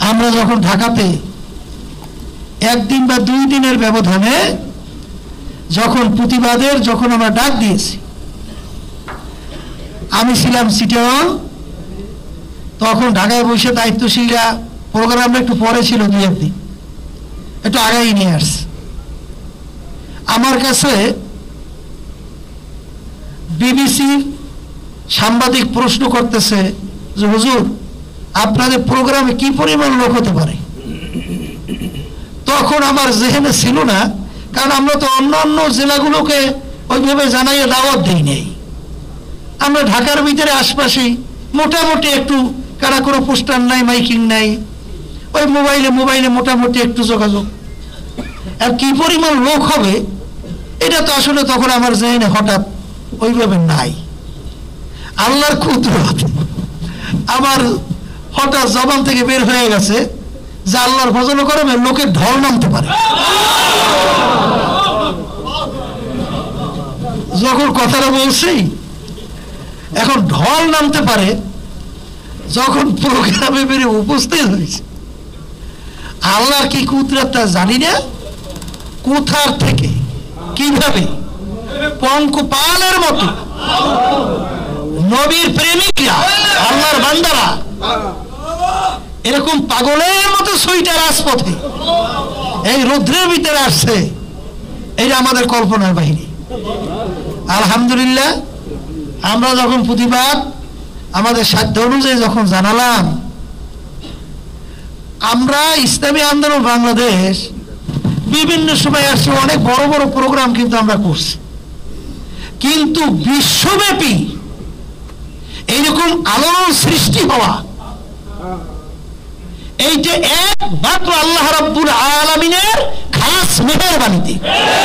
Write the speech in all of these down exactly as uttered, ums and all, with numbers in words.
আমরা যখন ঢাকাতে একদিন বা দুই দিনের ব্যবধানে যখন প্রতিবাদের যখন আমরা ডাক দিয়েছি, আমি ছিলাম চিটাগং, তখন ঢাকায় বসে দায়িত্বশীলরা প্রোগ্রামটা একটু পরে ছিল, দুই একদিন একটু আগাই নিয়ে আসছে। আমার কাছে বিবিসির সাংবাদিক প্রশ্ন করতেছে যে হুজুর আপনাদের প্রোগ্রামে কি পরিমাণ লোক হতে পারে? তখন আমার জেহেনে ছিল না, কারণ আমরা তো অন্যান্য জেলাগুলোকে ওইভাবে জানাইয়ে দাওয়াত দিই নেই। আমরা ঢাকার ভিতরে আশপাশেই মোটামুটি একটু, কারা কোনো পোস্টার নাই, মাইকিং নাই, ওই মোবাইলে মোবাইলে মোটামুটি একটু যোগাযোগ। আর কি পরিমাণ লোক হবে এটা তো আসলে তখন আমার জেহেনে হঠাৎ ওইভাবে নাই। আল্লাহর কুদরত আমার হঠাৎ জবান থেকে বের হয়ে গেছে যে আল্লাহর ভজন করবে লোকের ঢল নামতে পারে। যখন কথাটা বলছি এখন ঢল নামতে পারে, যখন প্রোগ্রামে বেরিয়ে উপস্থিত হয়েছে, আল্লাহর কি কুদরত তা জানি না, কোথার থেকে কিভাবে পঙ্কপালের মতো নবীর প্রেমিকরা, আল্লাহর বান্দারা এরকম পাগলের মতো ছুইটা রাজপথে এই রৌদ্রের ভিতরে আসছে, এটা আমাদের কল্পনার বাহিনী। আলহামদুলিল্লাহ, আমরা যখন প্রতিবাদ আমাদের সাধ্য অনুযায়ী যখন জানালাম, আমরা ইসলামী আন্দোলন বাংলাদেশ বিভিন্ন সময় আসছে, অনেক বড় বড় প্রোগ্রাম কিন্তু আমরা করছি, কিন্তু বিশ্বব্যাপী এইরকম আলোড়ন সৃষ্টি হওয়া এইটা একমাত্র আল্লাহ রাব্বুল আলামিনের খাস মেহেরবানিতে।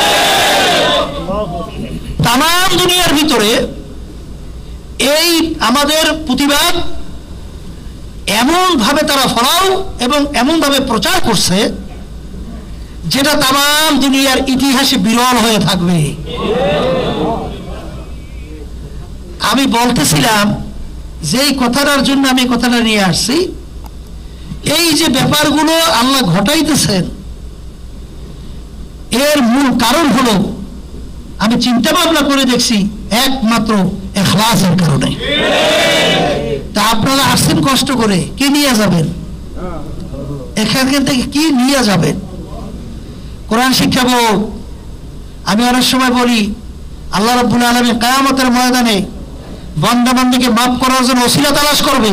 তাম দুনিয়ার ভিতরে এই আমাদের প্রতিবাদ এমন ভাবে তারা ফলাও এবং এমন ভাবে প্রচার করছে যেটা তাম দুনিয়ার ইতিহাসে বিরল হয়ে থাকবে। আমি বলতেছিলাম যে এই কথাটার জন্য আমি কথাটা নিয়ে আসছি, এই যে ব্যাপারগুলো আল্লাহ ঘটাইতেছেন এর মূল কারণ হলো, আমি চিন্তা ভাবনা করে দেখছি, একমাত্র ইখলাসের কারণে। তা আপনারা আসছেন কষ্ট করে, কি নিয়ে যাবেন এখান থেকে? কি নিয়ে যাবেন? কোরআন শিক্ষা বোর্ড। আমি অনেক সময় বলি আল্লাহ রাব্বুল আলামিন কিয়ামতের ময়দানে বান্দা বান্দাকে মাফ করার জন্য ওসিলা তালাশ করবে।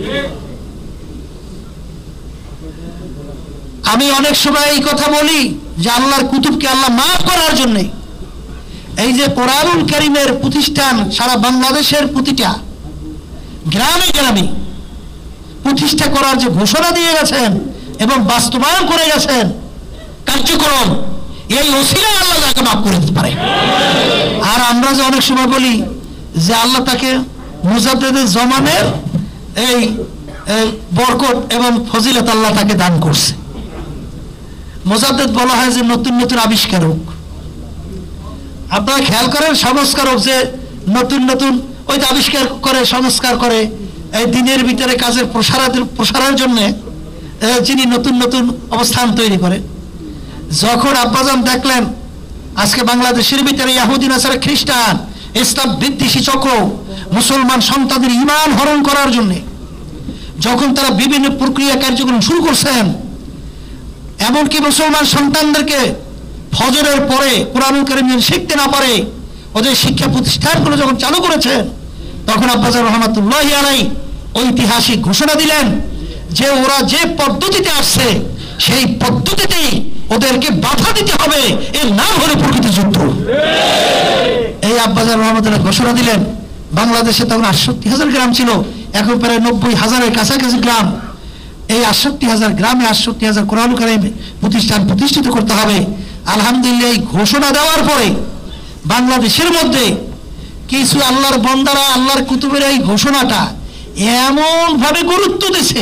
আমি অনেক সময় এই কথা বলি যে আল্লাহর কুতুবকে আল্লাহ মাফ করার জন্য এই যে কোরআনুল কারীমের প্রতিষ্ঠান সারা বাংলাদেশের প্রতিটা গ্রামে গ্রামে প্রতিষ্ঠা করার যে ঘোষণা দিয়ে গেছেন এবং বাস্তবায়ন করে গেছেন কার্যক্রম, এই ওসিলায় আল্লাহ তাকে মাফ করে দিতে পারে। আর আমরা যে অনেক সময় বলি যে আল্লাহ তাকে মুজাদ্দেদের জমানের এই বরকত এবং ফজিলত আল্লাহ তাকে দান করছে। মুজাদ্দেদ বলা হয় যে নতুন নতুন আবিষ্কারক। আপনারা খেয়াল করেন, সংস্কারক যে নতুন নতুন ওই আবিষ্কার করে, সংস্কার করে, এই দিনের ভিতরে কাজের প্রসারের প্রসারের জন্য যিনি নতুন নতুন অবস্থান তৈরি করে। যখন আব্বাজান দেখলেন আজকে বাংলাদেশের ভিতরে ইহুদি নাসারা খ্রিস্টান ইসলাম বিদ্বেষী চক্র মুসলমান সন্তানদের ঈমান হরণ করার জন্য যখন তারা বিভিন্ন প্রক্রিয়া কার্যক্রম শুরু করছেন, এমনকি মুসলমান সন্তানদেরকে ফজরের পরে কোরআনুল কারীম শিখতে না পারে ওদের শিক্ষা প্রতিষ্ঠানগুলো যখন চালু করেছেন, তখন আব্বাজান রহমাতুল্লাহি আলাইহি ঐতিহাসিক ঘোষণা দিলেন যে ওরা যে পদ্ধতিতে আসছে সেই পদ্ধতিতেই ওদেরকে বাধা দিতে হবে, এর নাম হলো প্রকৃত যুদ্ধ। এই আব্বাজান রহমাতুল্লাহ ঘোষণা দিলেন। বাংলাদেশে তখন আটষট্টি হাজার গ্রাম ছিল, এখন প্রায় নব্বই হাজারের কাছাকাছি গ্রাম। এই আটষট্টি হাজার গ্রামে আটষট্টি হাজার কোরআনুল কারীম প্রতিষ্ঠান প্রতিষ্ঠিত করতে হবে। আলহামদুলিল্লাহ, এই ঘোষণা দেওয়ার পরে বাংলাদেশের মধ্যে কিছু আল্লাহর বান্দারা আল্লাহর কুতুবের এই ঘোষণাটা এমন ভাবে গুরুত্ব দিয়েছে,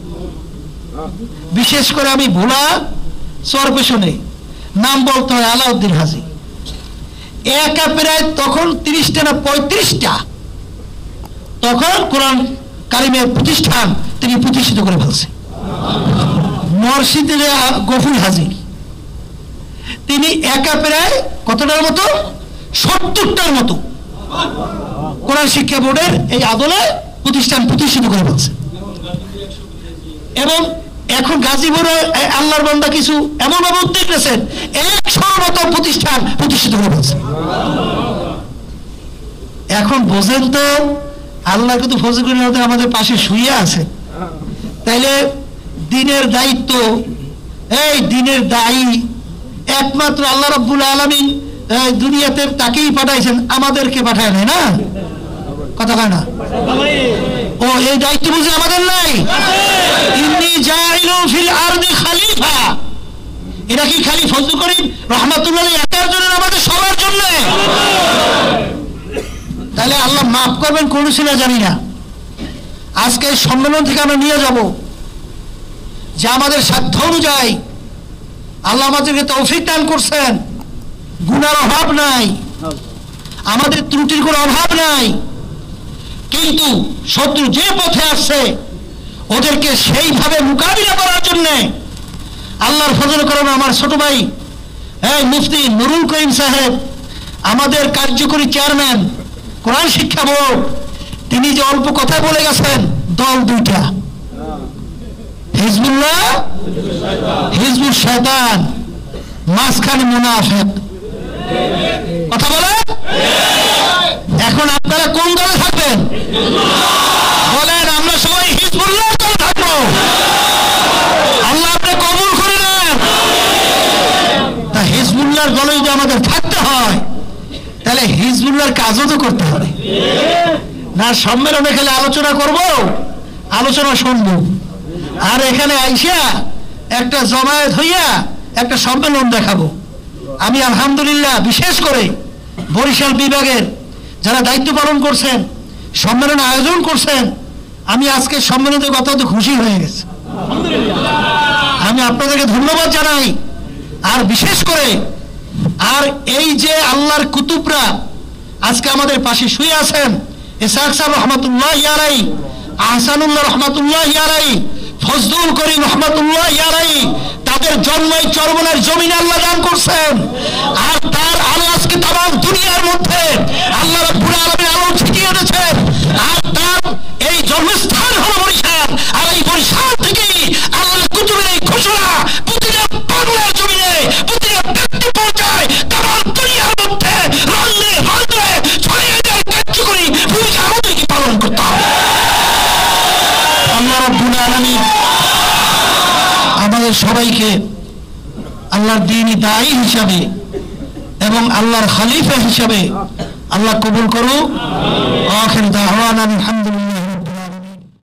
বিশেষ করে আমি ভোলা চর পেছনে নাম বলতে হয় আলাউদ্দিন হাজি, একা প্রায় তখন তিরিশটা না পঁয়ত্রিশটা তখন কোরআন কারীমের প্রতিষ্ঠান তিনি প্রতিষ্ঠিত করে ফেলছে। মসজিদের গফুর হাজি, তিনি একা প্রায় কতটার মতো, সত্তরটার মতো কোরআন শিক্ষা বোর্ডের এই আদলে প্রতিষ্ঠান প্রতিষ্ঠিত করে বলছে। এবং এখন গাজীপুরে আল্লাহর বান্দা কিছু এমন ভাবে উদ্যোগ নিয়েছেন, একশোর মতো প্রতিষ্ঠান প্রতিষ্ঠিত করে বলছে। এখন বোঝেন তো, আল্লাহ কিন্তু ফজলুল হক আমাদের পাশে শুয়ে আছে, তাইলে দিনের দায়িত্ব, এই দিনের দায়ী একমাত্র আল্লাহ রাব্বুল আলামিন দুনিয়াতে তাকেই পাঠাইছেন, আমাদেরকে পাঠায় নাই না, কথা কয় না? ও এই দায়িত্ব বুঝে আমাদের নাই? ইন্নী জাইলুন ফিল আরদি খলিফা, এটা কি খালি ফজলুল করিম রহমাতুল্লাহ একার জন্য, আমাদের সবার জন্য? তাহলে আল্লাহ মাফ করবেন কোন ছিল জানি না। আজকে এই সম্মেলন থেকে আমরা নিয়ে যাব যে আমাদের সাধ্য অনুযায়ী আল্লাহ আমাদেরকে তৌফিক দান করছেন, গুনার অভাব নাই, আমাদের ত্রুটির কোনো অভাব নাই, কিন্তু শত্রু যে পথে আসছে ওদেরকে সেইভাবে মোকাবিলা করার জন্য আল্লাহর ফজল করম আমার ছোট ভাই এই মুফতি নুরুল করিম সাহেব, আমাদের কার্যকরী চেয়ারম্যান কোরআন শিক্ষা বোর্ড, তিনি যে অল্প কথা বলে গেছেন, দল দুইটা, হিজবুল্লাহ, হিজবুল শয়তান, মাঝখানে মুনাফিক, কথা বলে। এখন আপনারা কোন দলে থাকবেন বলেন? আমরা সবাই হিজবুল্লাহ দলে থাকবো। আল্লাহ আপনি কবুল করে নেন। তা হিজবুল্লাহর দলে যদি আমাদের থাকতে হয় তাহলে হিজবুল্লাহর কাজও তো করতে হবে না। সম্মেলনে খেলে আলোচনা করব, আলোচনা শুনবো, আর এখানে আইসা একটা জমায়েত হইয়া একটা সম্মেলন দেখাবো। আমি আলহামদুলিল্লাহ বিশেষ করে বরিশাল বিভাগের যারা দায়িত্ব পালন করছেন, সম্মেলন আয়োজন করছেন, আমি আজকে সম্মেলনে অত্যন্ত খুশি হয়ে গেছি। আমি আপনাদেরকে ধন্যবাদ জানাই। আর বিশেষ করে আর এই যে আল্লাহর কুতুবরা আজকে আমাদের পাশে শুয়ে আছেন, ইসহাক সাহেব রহমাতুল্লাহ আলাইহি, আহসানুল্লাহ রহমাতুল্লাহ আলাইহি, ফজলুল করিম রহমাতুল্লাহ আলাইহি, তাদের জন্মই চরমনার জমিনে আল্লাহ দান করছেন। আর তার আলো আজকে তাম দুনিয়ার মধ্যে আল্লাহ রাব্বুল আলামিন আলো ছিটিয়ে দিয়েছেন। আর তার এই জন্মস্থান হলো বরিশাল। আর এই বরিশাল থেকেই আল্লাহর কুতুবের এই ঘোষণা প্রতিটা বাংলার জমিনে প্রতিটা ব্যক্তি পৌঁছায়, তাম দুনিয়ার মধ্যে রলে রলে ছড়িয়ে যায় কার্যকরী ভূমিকা আমাদেরকে পালন করতে হবে। আল্লাহ রাব্বুল আলামিন আমাদের সবাইকে আল্লাহর দ্বীনি দায়ী হিসাবে এবং আল্লাহর খলিফা হিসাবে আল্লাহ কবুল করুক। আখির দাওয়ানা আলহামদুলিল্লাহ।